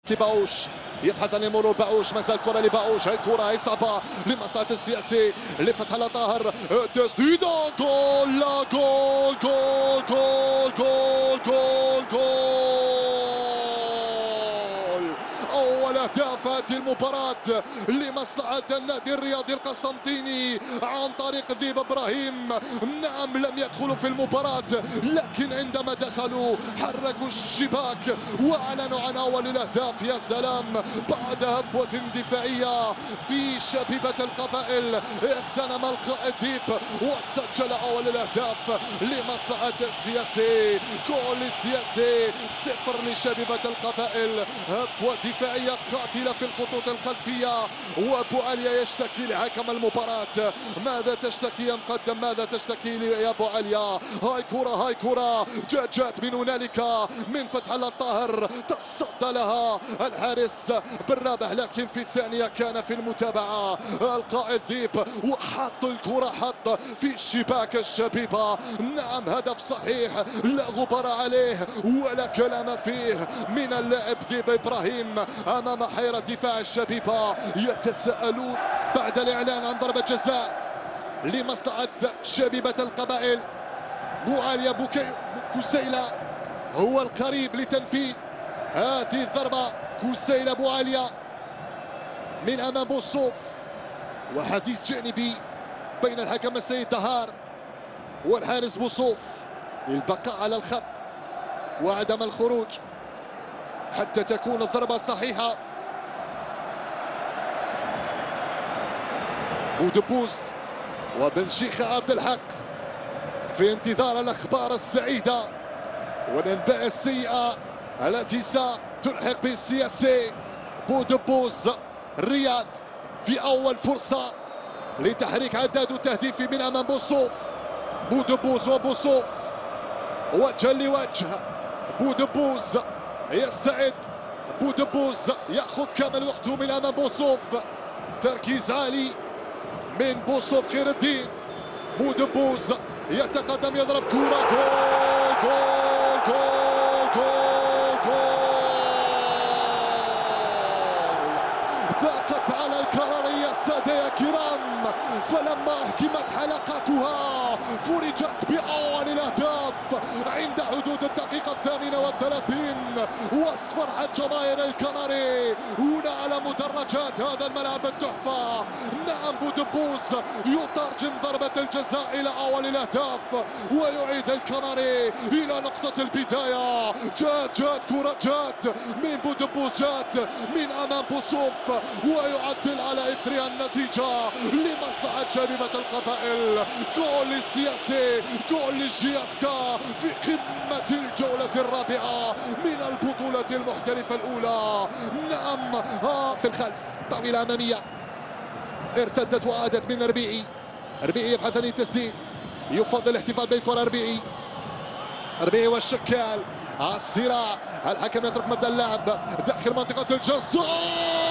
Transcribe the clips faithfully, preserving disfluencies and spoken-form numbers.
باوش يبحث عن المرور. باوش مازال كرة لباوش، هاي كرة هاي صعبة لمصلحة السياسي اللي فتح على طاهر. تسديدة جول لا جول جول جول جول جول جول أول أهداف هذه المباراة لمصلحة النادي الرياضي القسنطيني عن طريق ذيب إبراهيم. نعم لم يدخلوا في المباراة، لكن عندما دخلوا حركوا الشباك وأعلنوا عن أول الأهداف. يا سلام، بعد هفوة دفاعية في شبيبة القبائل اغتنم القائد ذيب وسجل أول الأهداف لمصلحة السياسي. جول السياسي، صفر لشبيبة القبائل. هفوة دفاعية قاتلة في الخطوط الخلفية، وابو عليا يشتكي لحكم المباراة. ماذا تشتكي يا مقدم؟ ماذا تشتكي لي يا ابو عليا؟ هاي كرة هاي كرة جات جات من هنالك من فتح الله الطاهر، تصدى لها الحارس بالرابح، لكن في الثانية كان في المتابعة القائد ذيب وحط الكرة، حط في الشباك الشبيبة. نعم هدف صحيح لا غبار عليه ولا كلام فيه من اللاعب ذيب إبراهيم أمام حيرة دفاع الشبيبة. يتساءلون بعد الإعلان عن ضربة جزاء لمصلحة شبيبة القبائل. بوعاليا بوكي كوسيلة هو القريب لتنفيذ هذه الضربة. كوسيلة بوعاليا من أمام بوصوف، وحديث جانبي بين الحكم السيد دهار والحارس بوصوف للبقاء على الخط وعدم الخروج حتى تكون الضربة صحيحة. بودبوز وبن شيخ عبد الحق في انتظار الأخبار السعيدة والأنباء السيئة التي ستلحق بالسياسي. بودبوز رياض في أول فرصة لتحريك عداد التهديفي من أمام بوصوف. بودبوز وبوصوف وجها لوجه. بودبوز يستعد، بودبوز ياخذ كامل وقته من امام بوصوف. تركيز عالي من بوصوف خير الدين. بودبوز يتقدم يضرب كرة جول جول جول جول جول. ضاقت على الكرارية السادة يا كرام، فلما أحكمت حلقاتها فرجت بأول الأهداف عند حدود الدقيقة الثامنة والثلاثين وسط فرحة جماهير الكناري هنا على مدرجات هذا الملعب التحفة. نعم بودبوز يترجم ضربة الجزاء إلى أول الأهداف ويعيد الكناري إلى نقطة البداية. جات جات كرة جات من بودبوز، جات من أمام بوصوف ويعدل على إثرها النتيجة لمصلحة شبيبة القبائل. جول السياسي، جول لجياسكا في قمة الجولة الرابعة من البطولة المحترفة الأولى. نعم ها في الخلف طاولة أمامية ارتدت وعادت من ربيعي. ربيعي يبحث عن التسديد، يفضل الاحتفال بالكرة. ربيعي ربيعي والشكال الصراع، الحكم يترك مبدأ اللعب داخل منطقة الجزاء.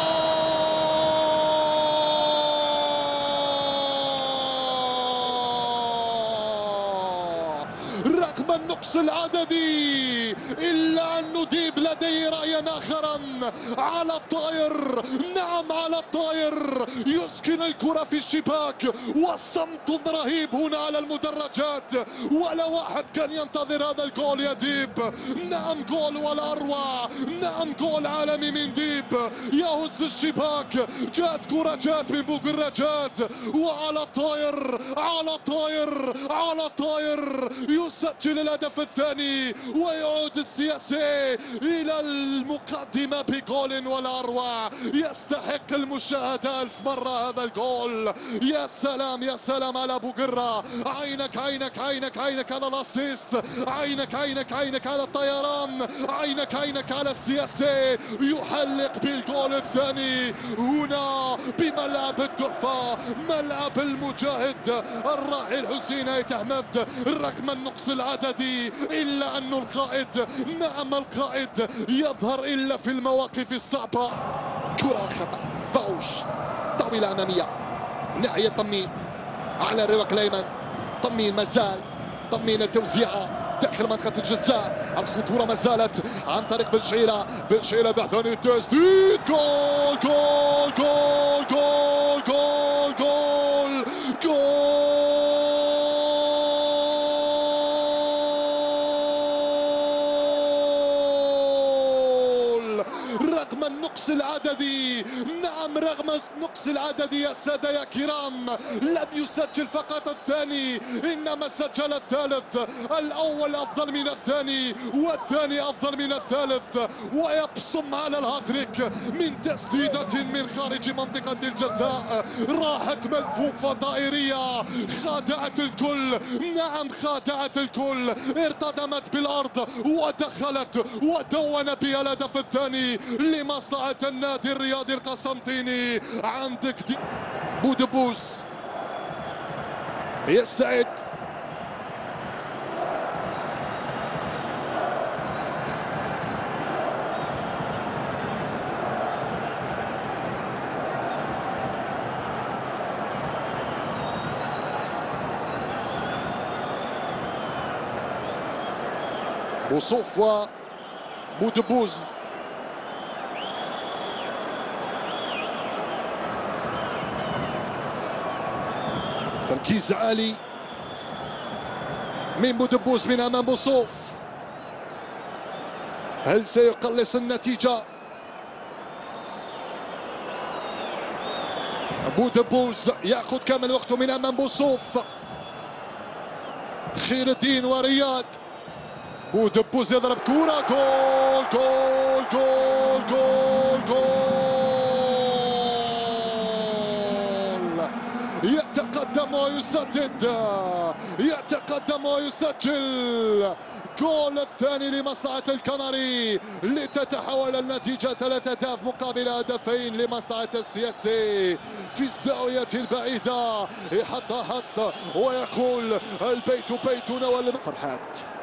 رغم النقص العددي إلا أن ذيب لديه رأيا آخرا على الطاير. نعم على الطاير يسكن الكرة في الشباك، وصمت رهيب هنا على المدرجات ولا واحد كان ينتظر هذا الجول يا ذيب. نعم جول ولا أروع، نعم جول عالمي من ذيب يهز الشباك. جات كرة جات من بوقراجات وعلى الطاير على الطاير على الطاير يسجل الهدف الثاني ويعود السياسي إلى المقدمة بجول ولا أروع. يستحق المشاهدة ألف مرة هذا الجول. يا سلام يا سلام على أبو قرة، عينك عينك عينك عينك على الأسيست، عينك عينك عينك على الطيران، عينك عينك على السياسي يحلق بالجول الثاني هنا بملعب التحفة، ملعب المجاهد الراحل حسين هيثم أحمد. رغم النقص العددي إلا أن القائد، نعم القائد يظهر إلا في المواقف الصعبة. كرة خطأ باوش، طاولة أمامية ناحية طمين على الرواق الأيمن. طمين مازال، طمين التوزيعة داخل منطقة الجزاء. الخطورة ما زالت عن طريق بن شعيلة. بن شعيلة بحث التسديد. جول جول جول جول جول جول جول. رغم النقص العددي، نعم رغم النقص العددي يا سادة يا كرام، لم يسجل فقط الثاني إنما سجل الثالث. الأول أفضل من الثاني والثاني أفضل من الثالث، ويبصم على الهاتريك من تسديدة من خارج منطقة الجزاء. راحت ملفوفة دائرية خادعت الكل، نعم خادعت الكل، ارتدمت بالأرض ودخلت ودون بها الهدف الثاني لمصلحة النادي الرياضي القسنطيني. عندك دي بودبوس يستعد، بوصوف وبودبوز. تركيز عالي من بودبوز من امام بوصوف. هل سيقلص النتيجة؟ بودبوز ياخذ كامل وقته من امام بوصوف. خير الدين ورياض. بودبوز يضرب كرة. جول جول جول جول جول. يتقدم ويسدد، يتقدم ويسجل جول الثاني لمصلحة الكناري لتتحول النتيجة ثلاثة أهداف مقابل هدفين لمصلحة السياسي. في الزاوية البعيدة يحط حط ويقول البيت بيتنا والفرحات.